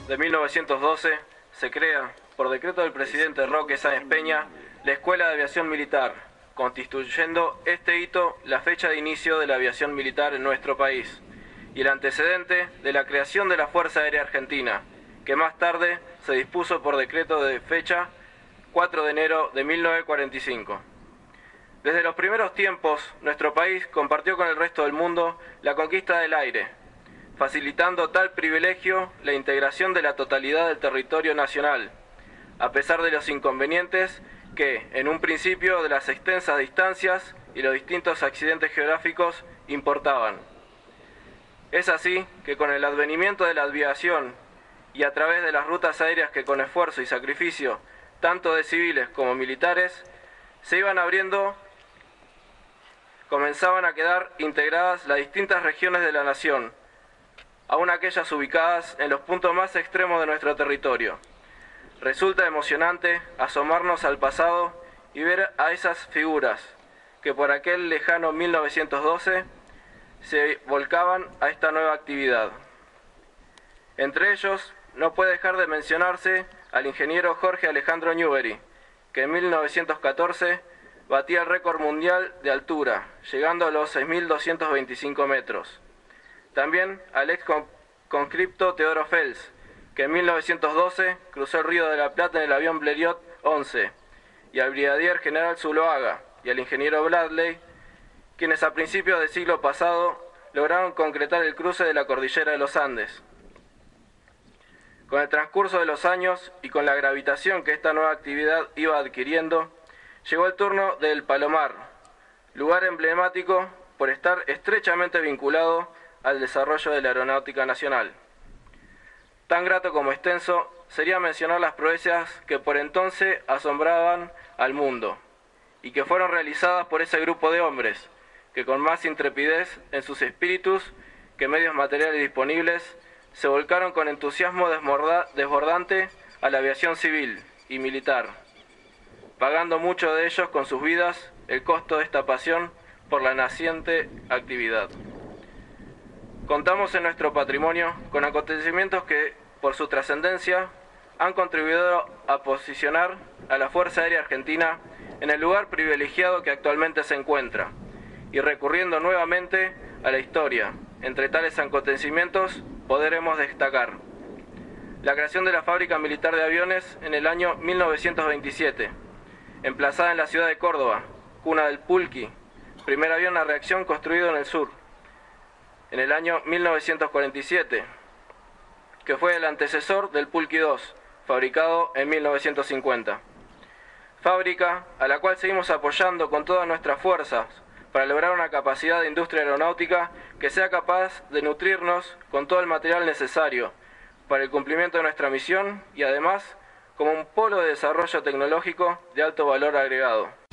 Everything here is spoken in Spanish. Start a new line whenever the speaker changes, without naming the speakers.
de 1912 se crea, por decreto del presidente Roque Sáenz Peña, la Escuela de Aviación Militar, constituyendo este hito la fecha de inicio de la aviación militar en nuestro país y el antecedente de la creación de la Fuerza Aérea Argentina, que más tarde se dispuso por decreto de fecha 4 de enero de 1945. Desde los primeros tiempos, nuestro país compartió con el resto del mundo la conquista del aire, facilitando tal privilegio la integración de la totalidad del territorio nacional, a pesar de los inconvenientes que, en un principio, de las extensas distancias y los distintos accidentes geográficos importaban. Es así que con el advenimiento de la aviación y a través de las rutas aéreas que con esfuerzo y sacrificio, tanto de civiles como militares, se iban abriendo, comenzaban a quedar integradas las distintas regiones de la nación, aun aquellas ubicadas en los puntos más extremos de nuestro territorio. Resulta emocionante asomarnos al pasado y ver a esas figuras que por aquel lejano 1912 se volcaban a esta nueva actividad. Entre ellos, no puede dejar de mencionarse al ingeniero Jorge Alejandro Newbery, que en 1914 batía el récord mundial de altura, llegando a los 6.225 metros. También al ex conscripto Teodoro Fels, que en 1912 cruzó el Río de la Plata en el avión Blériot 11, y al brigadier general Zuloaga y al ingeniero Bradley, quienes a principios del siglo pasado lograron concretar el cruce de la cordillera de los Andes. Con el transcurso de los años y con la gravitación que esta nueva actividad iba adquiriendo, llegó el turno del Palomar, lugar emblemático por estar estrechamente vinculado al desarrollo de la aeronáutica nacional. Tan grato como extenso sería mencionar las proezas que por entonces asombraban al mundo y que fueron realizadas por ese grupo de hombres que con más intrepidez en sus espíritus que medios materiales disponibles se volcaron con entusiasmo desbordante a la aviación civil y militar, pagando muchos de ellos con sus vidas el costo de esta pasión por la naciente actividad. Contamos en nuestro patrimonio con acontecimientos que, por su trascendencia, han contribuido a posicionar a la Fuerza Aérea Argentina en el lugar privilegiado que actualmente se encuentra, y recurriendo nuevamente a la historia, entre tales acontecimientos podremos destacar la creación de la Fábrica Militar de Aviones en el año 1927, emplazada en la ciudad de Córdoba, cuna del Pulqui, primer avión a reacción construido en el sur. En el año 1947, que fue el antecesor del Pulqui 2, fabricado en 1950. Fábrica a la cual seguimos apoyando con todas nuestras fuerzas para lograr una capacidad de industria aeronáutica que sea capaz de nutrirnos con todo el material necesario para el cumplimiento de nuestra misión y además como un polo de desarrollo tecnológico de alto valor agregado.